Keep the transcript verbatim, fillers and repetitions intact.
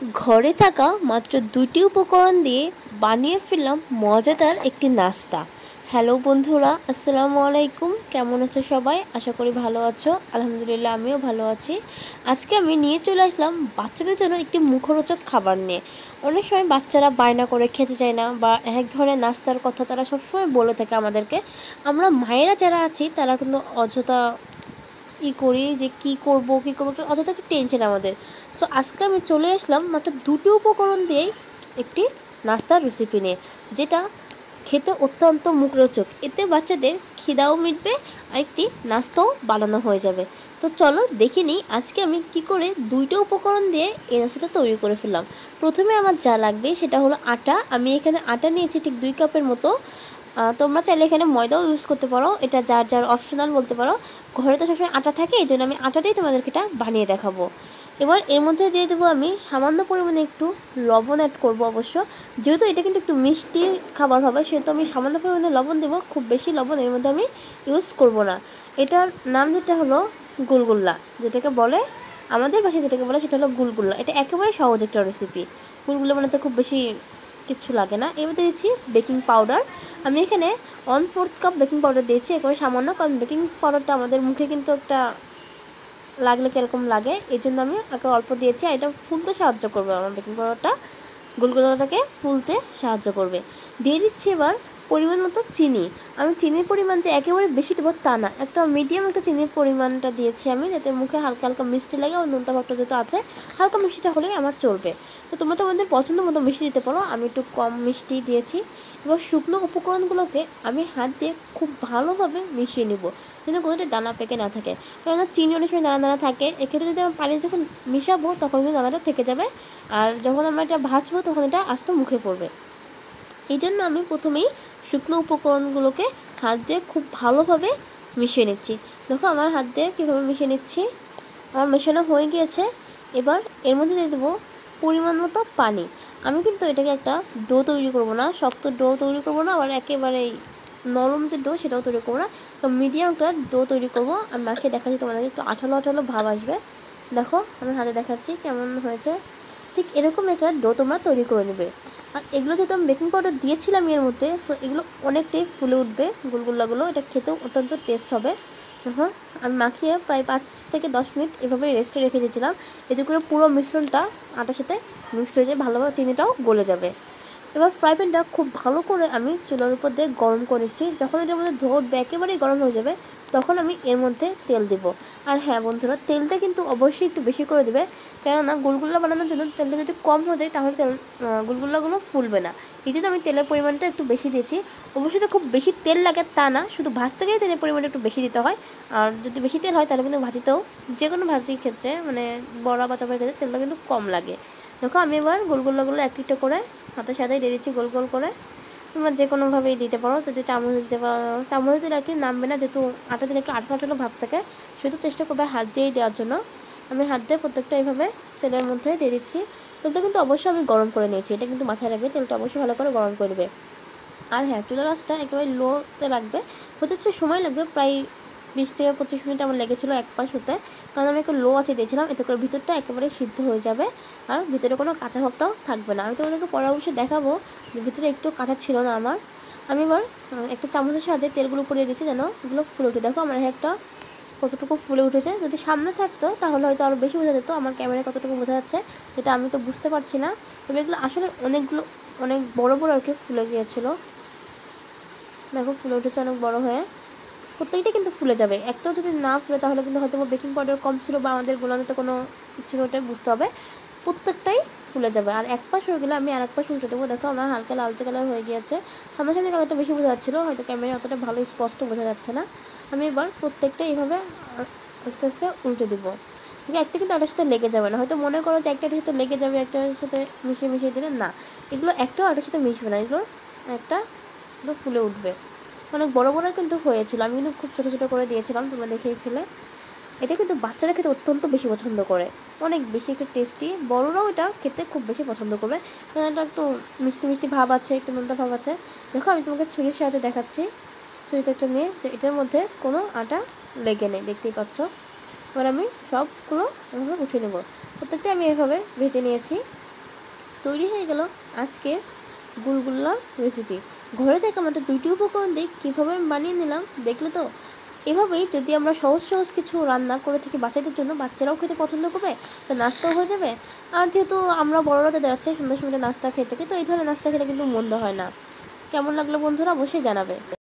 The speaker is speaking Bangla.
ঘরে থাকা মাত্র দুটি উপকরণ দিয়ে বানিয়ে ফেললাম মজাদার একটি নাস্তা। হ্যালো বন্ধুরা, আসসালামু আলাইকুম। কেমন আছো সবাই? আশা করি ভালো আছো। আলহামদুলিল্লাহ আমিও ভালো আছি। আজকে আমি নিয়ে চলে আসলাম বাচ্চাদের জন্য একটি মুখরোচক খাবার নিয়ে। অনেক সময় বাচ্চারা বায়না করে খেতে চায় না, বা এক ধরনের নাস্তার কথা তারা সবসময় বলে থাকে আমাদেরকে। আমরা মায়েরা যারা আছি তারা কিন্তু অযথা ই করি যে কী করবো কী করবো একটা অযথা একটা টেনশন আমাদের। সো আজকে আমি চলে আসলাম মাত্র দুটো উপকরণ দিয়েই একটি নাস্তার রেসিপি নিয়ে, যেটা খেতে অত্যন্ত মুখরোচক। এতে বাচ্চাদের খিদাও মিটবে আর একটি নাস্তাও বানানো হয়ে যাবে। তো চলো দেখে নিই আজকে আমি কি করে দুইটা উপকরণ দিয়ে এই নাস্তাটা তৈরি করে ফেললাম। প্রথমে আমার যা লাগবে সেটা হলো আটা। আমি এখানে আটা নিয়েছি ঠিক দুই কাপের মতো। তোমরা চাইলে এখানে ময়দাও ইউজ করতে পারো, এটা যার যার অপশনাল বলতে পারো। ঘরে তো সবসময় আটা থাকে, এই জন্য আমি আটাতেই তোমাদেরকে এটা বানিয়ে দেখাবো। এবার এর মধ্যে দিয়ে দেবো আমি সামান্য পরিমাণে একটু লবণ অ্যাড করবো। অবশ্য যেহেতু এটা কিন্তু একটু মিষ্টি খাবার হবে, সেহেতু আমি সামান্য পরিমাণে লবণ দেবো, খুব বেশি লবণ এর মধ্যে আমি ইউজ করব না। এটার নাম যেটা হলো গুলগুল্লা, যেটাকে বলে আমাদের ভাষায় যেটাকে বলে সেটা হলো গুলগুল্লা। এটা একেবারে সহজ একটা রেসিপি। গুলগুল্লা বানাতে খুব বেশি কিছু লাগে না। এবার দিয়েছি বেকিং পাউডার। আমি এখানে one fourth cup baking powder দিয়েছি, একেবারে সামান্য, কারণ বেকিং পাউডারটা আমাদের মুখে কিন্তু একটা লাগলে কীরকম লাগে, এই জন্য আমি একে অল্প দিয়েছি। আর এটা ফুলতে সাহায্য করবে, আমার বেকিং পাউডারটা গোলগোলাটাকে ফুলতে সাহায্য করবে। দিয়ে দিচ্ছি এবার পরিমাণ মতো চিনি। আমি চিনির পরিমাণ যে একেবারে বেশি দেবো তা না, একটা মিডিয়াম একটা চিনির পরিমাণটা দিয়েছি আমি, যাতে মুখে হালকা হালকা মিষ্টি লাগে। আর নোনতা ভাবটা যেহেতু আছে, হালকা মিষ্টিটা হলেই আমার চলবে। তো তোমরা তোমাদের পছন্দ মতো মিষ্টি দিতে পারো, আমি একটু কম মিষ্টি দিয়েছি। এবার শুকনো উপকরণগুলোকে আমি হাত দিয়ে খুব ভালোভাবে মিশিয়ে নেব, যেন কোনোটা দানা পেকে না থাকে। কেননা চিনি অনেক সময় দানা দানা থাকে, এক্ষেত্রে যদি আমরা পানি যখন মিশাবো তখন কিন্তু দানাটা থেকে যাবে, আর যখন আমরা এটা ভাজবো তখন এটা আস্তে মুখে পড়বে। এই জন্য আমি প্রথমেই শুকনো উপকরণগুলোকে হাত দিয়ে খুব ভালোভাবে মিশিয়ে নিচ্ছি। দেখো আমার হাত দিয়ে কীভাবে মিশিয়ে নিচ্ছি, আমার মেশানো হয়ে গিয়েছে। এবার এর মধ্যে দিয়ে দেবো পরিমাণ মতো পানি। আমি কিন্তু এটাকে একটা ডো তৈরি করবো না, শক্ত ডো তৈরি করবো না, আবার একেবারেই নরম যে ডো সেটাও তৈরি করবো না, মিডিয়াম একটা ডো তৈরি করবো। আমি মাখিয়ে দেখাচ্ছি তোমাদেরকে, একটু আঠালো আঠালো ভাব আসবে। দেখো আমি হাতে দেখাচ্ছি কেমন হয়েছে। ঠিক এরকম একটা ডো তোমরা তৈরি করে নেবে। আর এগুলো যেহেতু আমি বেকিং পাউডার দিয়েছিলাম এর মধ্যে, সো এগুলো অনেকটাই ফুলে উঠবে গুলগুল্লাগুলো, এটা খেতেও অত্যন্ত টেস্ট হবে। দেখো আমি মাখিয়ে প্রায় পাঁচ থেকে দশ মিনিট এভাবে রেস্টে রেখে দিয়েছিলাম, এতে করে পুরো মিশ্রণটা আটার সাথে মিক্সড হয়ে যায়, ভালোভাবে চিনিটাও গলে যাবে। এবার ফ্রাই প্যানটা খুব ভালো করে আমি চুলার উপর দিয়ে গরম করে নিচ্ছি। যখন এটার মধ্যে ধরবে, একেবারেই গরম হয়ে যাবে, তখন আমি এর মধ্যে তেল দেবো। আর হ্যাঁ বন্ধুরা, তেলটা কিন্তু অবশ্যই একটু বেশি করে দেবে, কেননা গুলগুল্লা বানানোর জন্য তেলটা যদি কম হয়ে যায় তাহলে তেল গুলগুল্লাগুলো ফুলবে না। এই জন্য আমি তেলের পরিমাণটা একটু বেশি দিয়েছি। অবশ্যই তো খুব বেশি তেল লাগে তা না, শুধু ভাজতে গেলে তেলের পরিমাণটা একটু বেশি দিতে হয়। আর যদি বেশি তেল হয় তাহলে কিন্তু ভাজিতেও, যে কোনো ভাজির ক্ষেত্রে মানে বড়া বা চাপের ক্ষেত্রে তেলটা কিন্তু কম লাগে। দেখো আমি এবার গোলগুল্লাগুলো এক একটা করে হাতের সাথেই দিয়ে দিচ্ছি গোল গোল করে। তোমরা যে কোনোভাবেই দিতে পারো, যদি চামচ দিতে পারো, চামচ দিলে আর কি নামবে না, যেহেতু আটা দিলে একটু আঠালো আঠালো ভাব থাকে, সেহেতু চেষ্টা করবে হাত দিয়েই দেওয়ার জন্য। আমি হাত দিয়ে প্রত্যেকটা এইভাবে তেলের মধ্যে দিয়ে দিচ্ছি। তেলটা কিন্তু অবশ্যই আমি গরম করে নিয়েছি, এটা কিন্তু মাথায় রাখবে, তেলটা অবশ্যই ভালো করে গরম করবে। আর হ্যাঁ, চুলার আঁচটা একেবারে লোতে রাখবে। হতে একটু সময় লাগবে, প্রায় বিশ থেকে পঁচিশ মিনিট আমার লেগেছিলো এক পাশ হতে, কারণ আমি একটু লো আঁচে দিয়েছিলাম, এতে করে ভিতরটা একেবারে সিদ্ধ হয়ে যাবে আর ভিতরে কোনো কাঁচা ভাবটাও থাকবে না। আমি তোমাদেরকে পরে অবশ্যই দেখাবো যে ভিতরে একটু কাঁচা ছিল না আমার। আমি এবার একটা চামচের সাহায্যে তেলগুলো উপরে দিয়েছি যেন এগুলো ফুলে উঠে। দেখো আমার একটা কতটুকু ফুলে উঠেছে। যদি সামনে থাকতো তাহলে হয়তো আরও বেশি বোঝা যেত, আমার ক্যামেরায় কতটুকু বোঝা যাচ্ছে যেটা আমি তো বুঝতে পারছি না। তবে এগুলো আসলে অনেকগুলো অনেক বড় বড় আর কি ফুলে গিয়েছিলো। দেখো ফুলে উঠেছে অনেক বড় হয়ে, প্রত্যেকটা কিন্তু ফুলে যাবে। একটাও যদি না ফুলে তাহলে কিন্তু হয়তো বেকিং পাউডার কম ছিল বা আমাদের গোলানোতে কোনো কিছু, ওটাই বুঝতে হবে। প্রত্যেকটাই ফুলে যাবে। আর এক পাশ হয়ে গেলে আমি আর এক পাশ উল্টে দেবো। দেখো আমার হালকা লালচে কালার হয়ে গিয়েছে, সামনাসামনি কালারটা বেশি বোঝা যাচ্ছিলো, হয়তো ক্যামেরায় অতটা ভালো স্পষ্ট বোঝা যাচ্ছে না। আমি এবার প্রত্যেকটা এইভাবে আস্তে আস্তে উল্টে দেবো। ঠিক একটা কিন্তু আটার সাথে লেগে যাবে না। হয়তো মনে করো যে একটার সাথে লেগে যাবে, একটার সাথে মিশিয়ে মিশিয়ে দিলে না, এগুলো একটাও আটার সাথে মিশবে না, এগুলো একটা একটু ফুলে উঠবে। অনেক বড় বড় কিন্তু হয়েছিল, আমি কিন্তু খুব ছোটো ছোটো করে দিয়েছিলাম, তোমরা দেখেইছিলে। এটা কিন্তু বাচ্চারা খেতে অত্যন্ত বেশি পছন্দ করে, অনেক বেশি একটু টেস্টি। বড়রাও এটা খেতে খুব বেশি পছন্দ করবে, কারণ এটা একটু মিষ্টি মিষ্টি ভাব আছে, একটু নোনতা ভাব আছে। দেখো আমি তোমাকে ছুরির সাহায্যে দেখাচ্ছি, ছুরিতে একটা নিয়ে, যে এটার মধ্যে কোনো আটা লেগে নেই, দেখতেই পাচ্ছ। এবার আমি সবগুলো এভাবে উঠিয়ে নেবো। প্রত্যেকটা আমি এভাবে ভেজে নিয়েছি। তৈরি হয়ে গেল আজকে গুলগুল্লা রেসিপি। ঘরে থেকে মাত্র দুইটি উপকরণ দিয়ে কীভাবে আমি বানিয়ে নিলাম দেখলে তো। এভাবেই যদি আমরা সহজ সহজ কিছু রান্না করে থাকি বাচ্চাদের জন্য, বাচ্চারাও খেতে পছন্দ করবে, তো নাস্তাও হয়ে যাবে। আর যেহেতু আমরা বড়রা যাদের আছে সন্ধ্যার সময় নাস্তা খেয়ে থাকি, তো এই ধরনের নাস্তা খেলে কিন্তু মন্দ হয় না। কেমন লাগলো বন্ধুরা অবশ্যই জানাবে।